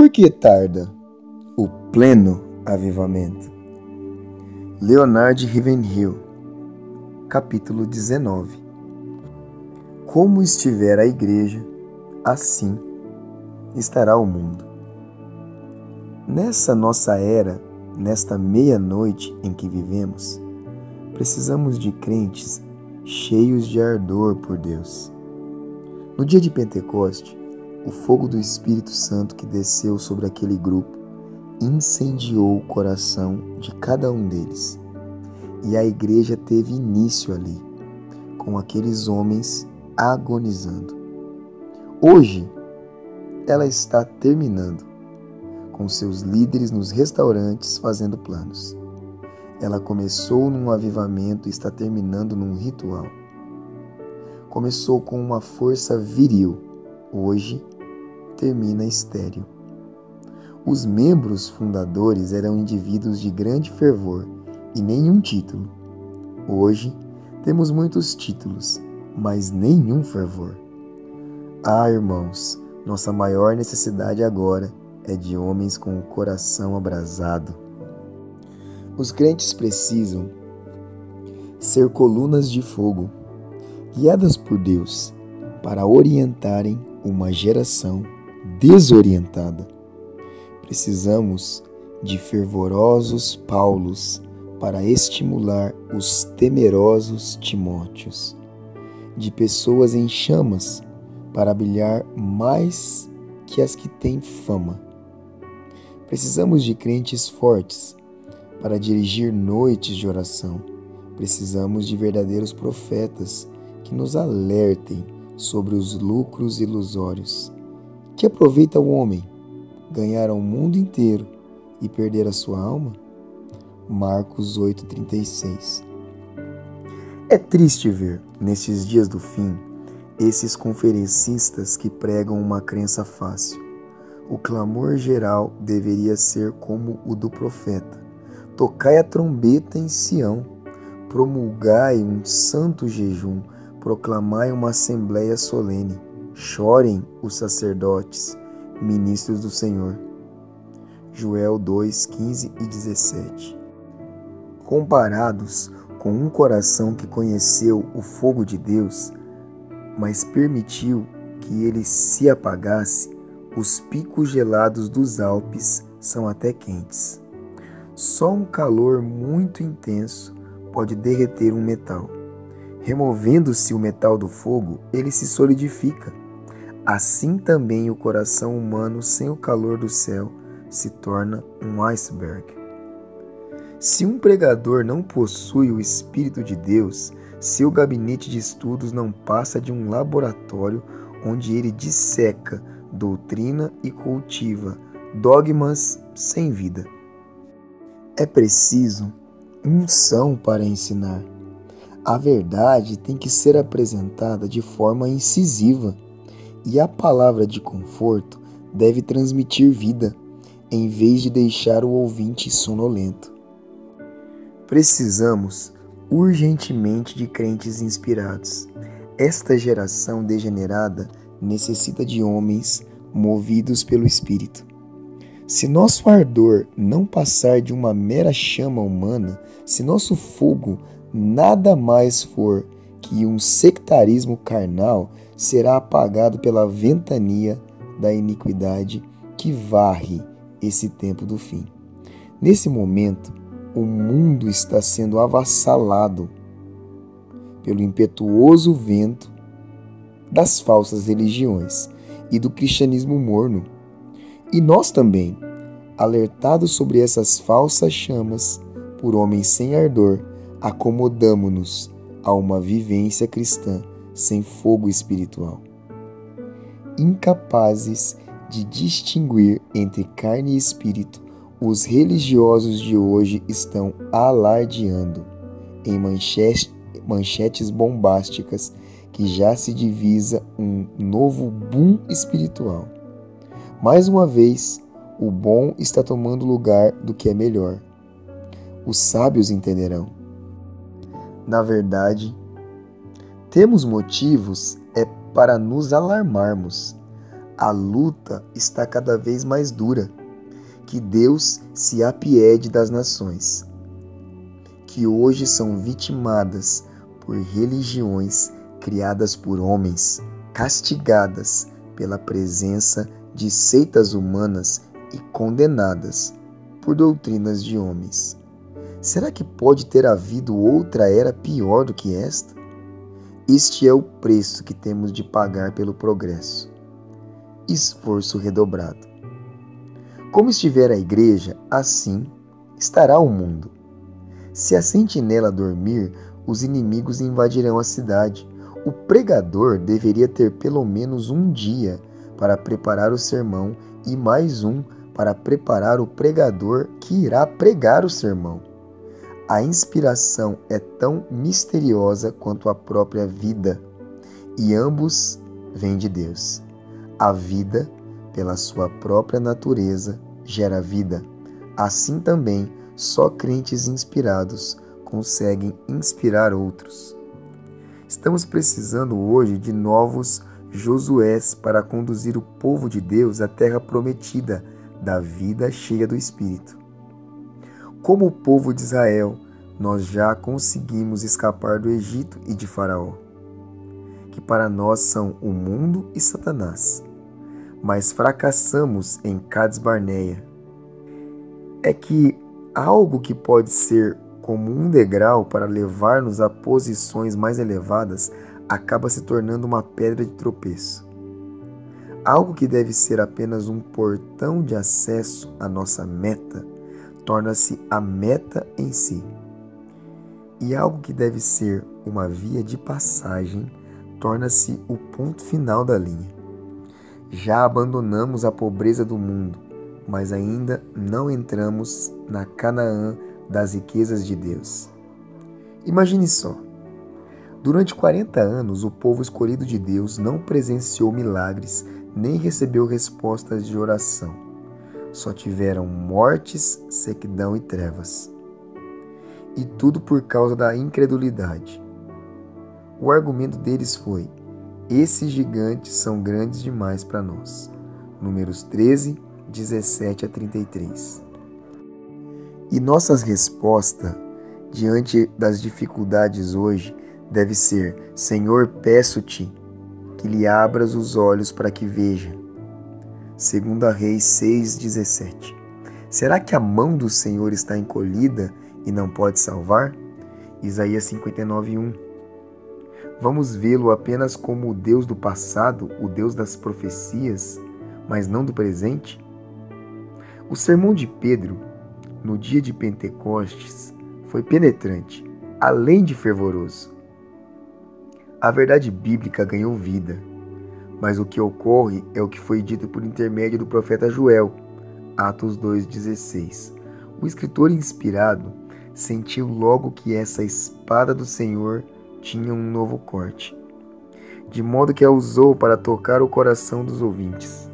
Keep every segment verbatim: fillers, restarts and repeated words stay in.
Por que tarda o pleno avivamento? Leonard Ravenhill, capítulo dezenove. Como estiver a igreja, assim estará o mundo. Nessa nossa era, nesta meia-noite em que vivemos, precisamos de crentes cheios de ardor por Deus. No dia de Pentecoste, o fogo do Espírito Santo que desceu sobre aquele grupo incendiou o coração de cada um deles. E a igreja teve início ali, com aqueles homens agonizando. Hoje, ela está terminando, com seus líderes nos restaurantes fazendo planos. Ela começou num avivamento e está terminando num ritual. Começou com uma força viril, hoje termina estéril. Os membros fundadores eram indivíduos de grande fervor e nenhum título. Hoje temos muitos títulos, mas nenhum fervor. Ah, irmãos, nossa maior necessidade agora é de homens com o coração abrasado. Os crentes precisam ser colunas de fogo, guiadas por Deus, para orientarem uma geração desorientada. Precisamos de fervorosos Paulos para estimular os temerosos Timóteos, de pessoas em chamas para brilhar mais que as que têm fama. Precisamos de crentes fortes para dirigir noites de oração. Precisamos de verdadeiros profetas que nos alertem sobre os lucros ilusórios. Que aproveita o homem ganhar o mundo inteiro e perder a sua alma? Marcos oito, trinta e seis. É triste ver, nestes dias do fim, esses conferencistas que pregam uma crença fácil. O clamor geral deveria ser como o do profeta: tocai a trombeta em Sião, promulgai um santo jejum, proclamai uma assembleia solene, chorem os sacerdotes, ministros do Senhor. Joel dois, quinze e dezessete. Comparados com um coração que conheceu o fogo de Deus, mas permitiu que ele se apagasse, os picos gelados dos Alpes são até quentes. Só um calor muito intenso pode derreter um metal. Removendo-se o metal do fogo, ele se solidifica. Assim também o coração humano sem o calor do céu se torna um iceberg. Se um pregador não possui o Espírito de Deus, seu gabinete de estudos não passa de um laboratório onde ele disseca doutrina e cultiva dogmas sem vida. É preciso unção para ensinar. A verdade tem que ser apresentada de forma incisiva e a palavra de conforto deve transmitir vida, em vez de deixar o ouvinte sonolento. Precisamos urgentemente de crentes inspirados. Esta geração degenerada necessita de homens movidos pelo Espírito. Se nosso ardor não passar de uma mera chama humana, se nosso fogo nada mais for que um sectarismo carnal, será apagado pela ventania da iniquidade que varre esse tempo do fim. Nesse momento, o mundo está sendo avassalado pelo impetuoso vento das falsas religiões e do cristianismo morno. E nós também, alertados sobre essas falsas chamas por homens sem ardor, acomodamo-nos a uma vivência cristã sem fogo espiritual. Incapazes de distinguir entre carne e espírito, os religiosos de hoje estão alardeando em manchetes, manchetes bombásticas que já se divisa um novo boom espiritual. Mais uma vez, o bom está tomando lugar do que é melhor. Os sábios entenderão. Na verdade, temos motivos é para nos alarmarmos. A luta está cada vez mais dura. Que Deus se apiede das nações, que hoje são vitimadas por religiões criadas por homens, castigadas pela presença de seitas humanas e condenadas por doutrinas de homens. Será que pode ter havido outra era pior do que esta? Este é o preço que temos de pagar pelo progresso. Esforço redobrado. Como estiver a igreja, assim estará o mundo. Se a sentinela dormir, os inimigos invadirão a cidade. O pregador deveria ter pelo menos um dia para preparar o sermão e mais um para preparar o pregador que irá pregar o sermão. A inspiração é tão misteriosa quanto a própria vida, e ambos vêm de Deus. A vida, pela sua própria natureza, gera vida. Assim também, só crentes inspirados conseguem inspirar outros. Estamos precisando hoje de novos Josués para conduzir o povo de Deus à terra prometida, da vida cheia do Espírito. Como o povo de Israel, nós já conseguimos escapar do Egito e de Faraó, que para nós são o mundo e Satanás, mas fracassamos em Cades Barneia. É que algo que pode ser como um degrau para levar-nos a posições mais elevadas acaba se tornando uma pedra de tropeço. Algo que deve ser apenas um portão de acesso à nossa meta torna-se a meta em si. E algo que deve ser uma via de passagem torna-se o ponto final da linha. Já abandonamos a pobreza do mundo, mas ainda não entramos na Canaã das riquezas de Deus. Imagine só. Durante quarenta anos, o povo escolhido de Deus não presenciou milagres nem recebeu respostas de oração. Só tiveram mortes, sequidão e trevas. E tudo por causa da incredulidade. O argumento deles foi: esses gigantes são grandes demais para nós. Números treze, dezessete a trinta e três. E nossa resposta diante das dificuldades hoje deve ser: Senhor, peço-te que lhe abras os olhos para que veja. Segunda Reis seis, dezessete. Será que a mão do Senhor está encolhida e não pode salvar? Isaías cinquenta e nove, um. Vamos vê-lo apenas como o Deus do passado, o Deus das profecias, mas não do presente? O sermão de Pedro, no dia de Pentecostes, foi penetrante, além de fervoroso. A verdade bíblica ganhou vida, mas o que ocorre é o que foi dito por intermédio do profeta Joel, Atos dois, dezesseis. O escritor inspirado sentiu logo que essa espada do Senhor tinha um novo corte, de modo que a usou para tocar o coração dos ouvintes.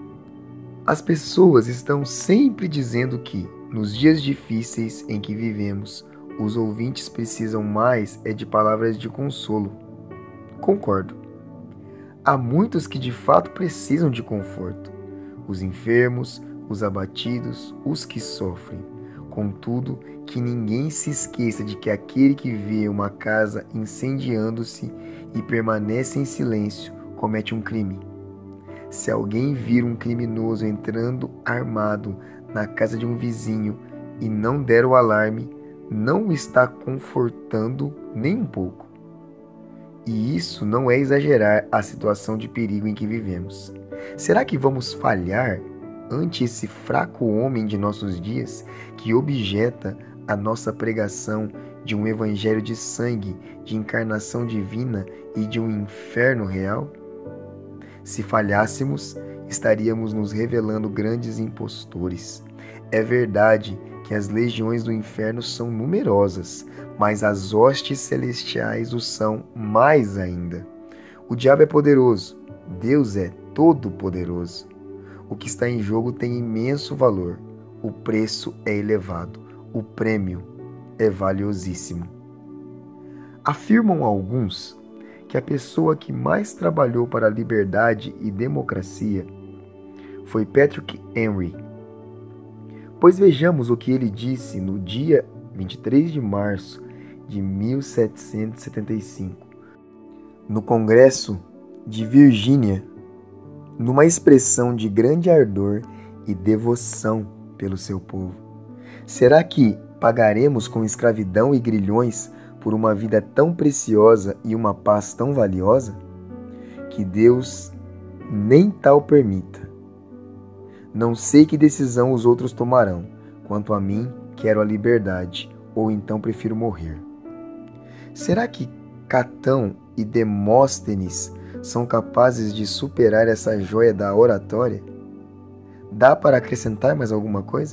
As pessoas estão sempre dizendo que, nos dias difíceis em que vivemos, os ouvintes precisam mais é de palavras de consolo. Concordo. Há muitos que de fato precisam de conforto. Os enfermos, os abatidos, os que sofrem. Contudo, que ninguém se esqueça de que aquele que vê uma casa incendiando-se e permanece em silêncio comete um crime. Se alguém vir um criminoso entrando armado na casa de um vizinho e não der o alarme, não o está confortando nem um pouco. E isso não é exagerar a situação de perigo em que vivemos. Será que vamos falhar ante esse fraco homem de nossos dias que objeta a nossa pregação de um evangelho de sangue, de encarnação divina e de um inferno real? Se falhássemos, estaríamos nos revelando grandes impostores. É verdade que as legiões do inferno são numerosas, mas as hostes celestiais o são mais ainda. O diabo é poderoso, Deus é todo-poderoso. O que está em jogo tem imenso valor, o preço é elevado, o prêmio é valiosíssimo. Afirmam alguns que a pessoa que mais trabalhou para a liberdade e democracia foi Patrick Henry. Pois vejamos o que ele disse no dia vinte e três de março de mil setecentos e setenta e cinco, no Congresso de Virgínia, numa expressão de grande ardor e devoção pelo seu povo. Será que pagaremos com escravidão e grilhões por uma vida tão preciosa e uma paz tão valiosa? Que Deus nem tal permita. Não sei que decisão os outros tomarão. Quanto a mim, quero a liberdade, ou então prefiro morrer. Será que Catão e Demóstenes são capazes de superar essa joia da oratória? Dá para acrescentar mais alguma coisa?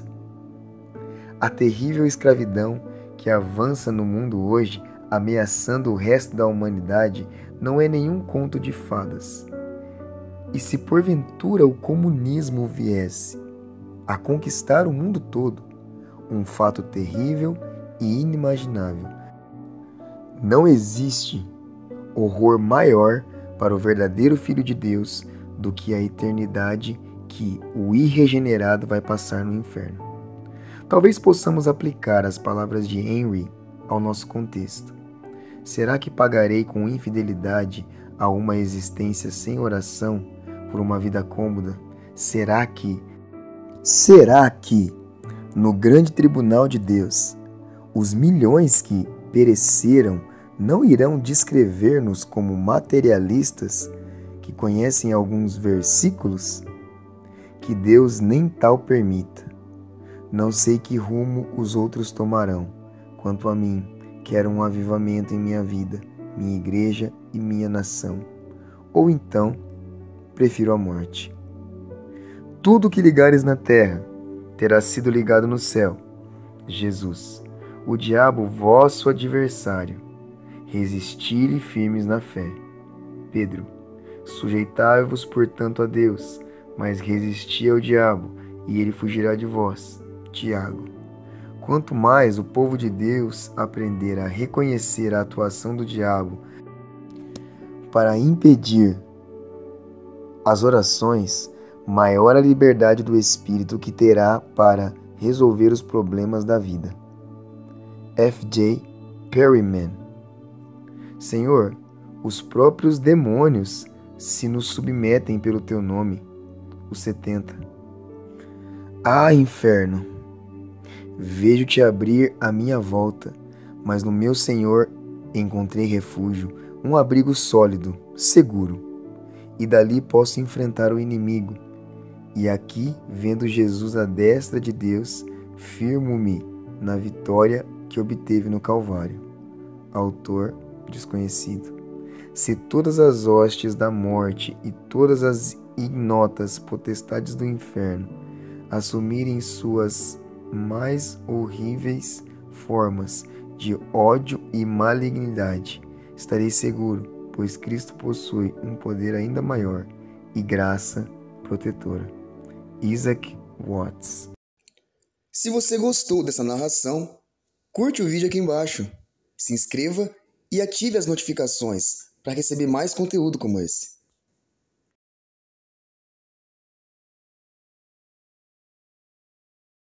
A terrível escravidão que avança no mundo hoje, ameaçando o resto da humanidade, não é nenhum conto de fadas. E se porventura o comunismo viesse a conquistar o mundo todo, um fato terrível e inimaginável, não existe horror maior para o verdadeiro Filho de Deus do que a eternidade que o irregenerado vai passar no inferno. Talvez possamos aplicar as palavras de Henry ao nosso contexto. Será que pagarei com infidelidade a uma existência sem oração por uma vida cômoda? Será que, será que, no grande tribunal de Deus, os milhões que pereceram não irão descrever-nos como materialistas que conhecem alguns versículos? Que Deus nem tal permita. Não sei que rumo os outros tomarão. Quanto a mim, quero um avivamento em minha vida, minha igreja e minha nação. Ou então, prefiro a morte. Tudo que ligares na terra terá sido ligado no céu. Jesus, o diabo, vosso adversário, resisti-lhe firmes na fé. Pedro, sujeitai-vos, portanto, a Deus, mas resisti ao diabo, e ele fugirá de vós. Tiago. Quanto mais o povo de Deus aprender a reconhecer a atuação do diabo para impedir as orações, maior a liberdade do Espírito que terá para resolver os problemas da vida. F J Perryman. Senhor, os próprios demônios se nos submetem pelo teu nome. O setenta. Ah, inferno! Vejo-te abrir à minha volta, mas no meu Senhor encontrei refúgio, um abrigo sólido, seguro, e dali posso enfrentar o inimigo. E aqui, vendo Jesus à destra de Deus, firmo-me na vitória que obteve no Calvário. Autor desconhecido. Se todas as hostes da morte e todas as ignotas potestades do inferno assumirem suas mais horríveis formas de ódio e malignidade, estarei seguro, pois Cristo possui um poder ainda maior e graça protetora. Isaac Watts. Se você gostou dessa narração, curte o vídeo aqui embaixo, se inscreva e ative as notificações para receber mais conteúdo como esse.